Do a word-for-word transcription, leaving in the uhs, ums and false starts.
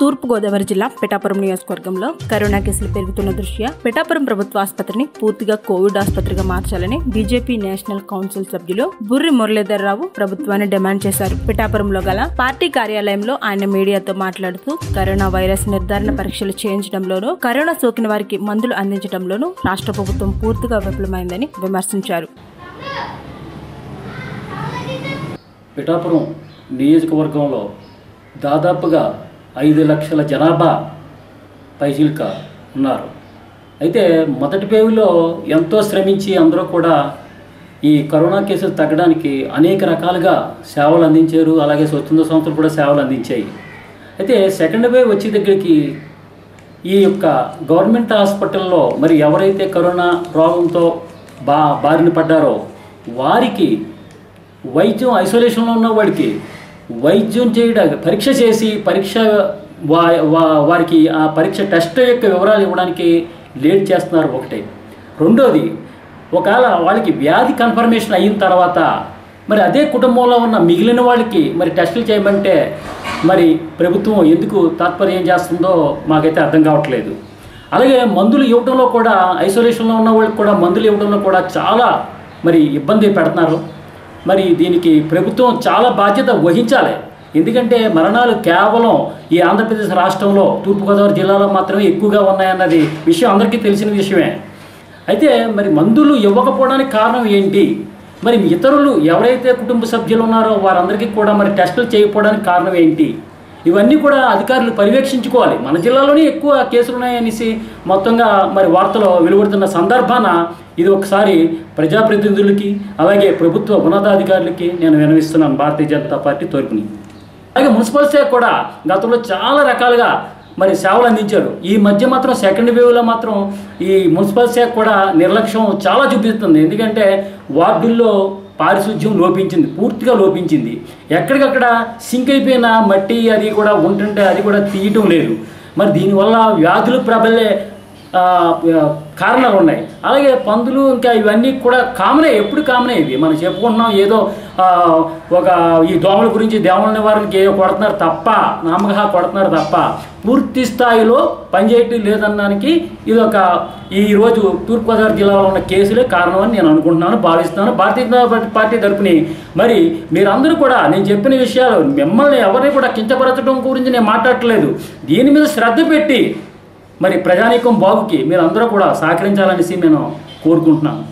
తూర్పుగోదావరి జిల్లా పిఠాపురం నియోజకవర్గంలో కరోనా కేసులు పెరుగుతున్న దృష్ట్యా పిఠాపురం ప్రభుత్వ ఆసుపత్రిని పూర్తిగా కోవిడ్ ఆసుపత్రిగా మార్చాలని బీజేపీ నేషనల్ కౌన్సిల్ సభ్యులు బుర్రి మురళీధర్రావు ప్రభుత్వాన్ని డిమాండ్ చేశారు. పిఠాపురంలో గల పార్టీ కార్యాలయంలో ఆయన మీడియాతో మాట్లాడుతూ కరోనా వైరస్ నిర్ధారణ పరీక్షలు చేయించడంలోనూ కరోనా సోకిన వారికి మందులు అందించడంలోనూ రాష్ట్ర ప్రభుత్వం పూర్తిగా విఫలమైందని విమర్శించారు. పిఠాపురం నియోజకవర్గంలో దాదాపుగా ఐదు లక్షల జనాభా పైచిలుక ఉన్నారు. అయితే మొదటి వేవ్లో ఎంతో శ్రమించి అందరూ కూడా ఈ కరోనా కేసులు తగ్గడానికి అనేక రకాలుగా సేవలు అందించారు. అలాగే స్వచ్ఛంద సంస్థలు కూడా సేవలు అందించాయి. అయితే సెకండ్ వేవ్ వచ్చే దగ్గరికి ఈ యొక్క గవర్నమెంట్ హాస్పిటల్లో మరి ఎవరైతే కరోనా రోగంతో బా బారిన పడ్డారో వారికి వైద్యం, ఐసోలేషన్లో ఉన్న వాడికి వైద్యం చేయడానికి పరీక్ష చేసి పరీక్ష వా వారికి ఆ పరీక్ష టెస్ట్ యొక్క వివరాలు ఇవ్వడానికి లేట్ చేస్తున్నారు. ఒకటి. రెండోది, ఒకవేళ వాళ్ళకి వ్యాధి కన్ఫర్మేషన్ అయిన తర్వాత మరి అదే కుటుంబంలో ఉన్న మిగిలిన వాళ్ళకి మరి టెస్టులు చేయమంటే మరి ప్రభుత్వం ఎందుకు తాత్పర్యం చేస్తుందో మాకైతే అర్థం కావట్లేదు. అలాగే మందులు ఇవ్వడంలో కూడా ఐసోలేషన్లో ఉన్న వాళ్ళకి కూడా మందులు ఇవ్వడంలో కూడా చాలా మరి ఇబ్బంది పెడుతున్నారు. మరి దీనికి ప్రభుత్వం చాలా బాధ్యత వహించాలి. ఎందుకంటే మరణాలు కేవలం ఈ ఆంధ్రప్రదేశ్ రాష్ట్రంలో తూర్పుగోదావరి జిల్లాలో మాత్రమే ఎక్కువగా ఉన్నాయన్నది విషయం అందరికీ తెలిసిన విషయమే. అయితే మరి మందులు ఇవ్వకపోవడానికి కారణం ఏంటి? మరి ఇతరులు ఎవరైతే కుటుంబ సభ్యులు ఉన్నారో వారందరికీ కూడా మరి టెస్టులు చేయకపోవడానికి కారణం ఏంటి? ఇవన్నీ కూడా అధికారులు పర్యవేక్షించుకోవాలి. మన జిల్లాలోనే ఎక్కువ కేసులు ఉన్నాయనేసి మొత్తంగా మరి వార్తలో వెలువడుతున్న సందర్భాన ఇది ఒకసారి ప్రజాప్రతినిధులకి అలాగే ప్రభుత్వ ఉన్నతాధికారులకి నేను విన్నవిస్తున్నాను భారతీయ జనతా పార్టీ తరపుని. అలాగే మున్సిపల్ శాఖ కూడా గతంలో చాలా రకాలుగా మరి సేవలు అందించారు. ఈ మధ్య మాత్రం సెకండ్ వేవ్లో మాత్రం ఈ మున్సిపల్ శాఖ కూడా నిర్లక్ష్యం చాలా చూపిస్తుంది. ఎందుకంటే వార్డుల్లో పారిశుధ్యం లోపించింది, పూర్తిగా లోపించింది. ఎక్కడికక్కడ సింక్ అయిపోయిన మట్టి అది కూడా ఉంటుంటే అది కూడా తీయటం లేదు. మరి దీనివల్ల వ్యాధులు ప్రబలే కారణాలు ఉన్నాయి. అలాగే పందులు ఇంకా ఇవన్నీ కూడా కామనే, ఎప్పుడు కామనే. ఇది మనం చెప్పుకుంటున్నాం ఏదో ఒక ఈ దోమల గురించి దేవుళ్ళ నివారణకి ఏదో కొడుతున్నారు తప్ప, నామగా కొడుతున్నారు తప్ప పూర్తి స్థాయిలో పనిచేయటం లేదనడానికి ఇది ఒక ఈరోజు తూర్పుగోదావరి జిల్లాలో ఉన్న కేసులే కారణం అని నేను అనుకుంటున్నాను, భావిస్తున్నాను. భారతీయ జనతా పార్టీ తరపుని మరి మీరందరూ కూడా నేను చెప్పిన విషయాలు మిమ్మల్ని ఎవరిని కూడా కించపరచడం గురించి నేను మాట్లాడట్లేదు. దీని మీద శ్రద్ధ పెట్టి మరి ప్రజానీకం బాగుకి మీరందరూ కూడా సహకరించాలనేసి నేను కోరుకుంటున్నాను.